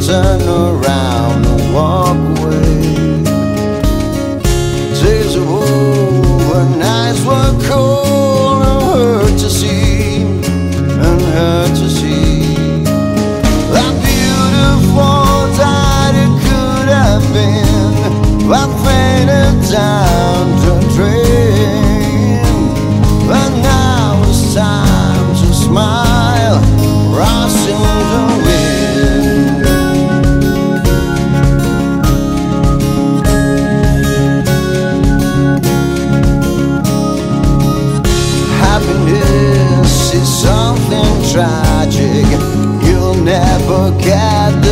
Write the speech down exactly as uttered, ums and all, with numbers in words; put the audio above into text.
turn around and walk away. Days are over, nights were cold and hurt to see, and hurt to see. How beautiful that it could have been, I fainted down to dream. But now it's time to smile, rise in the wind. Happiness is something tragic, you'll never get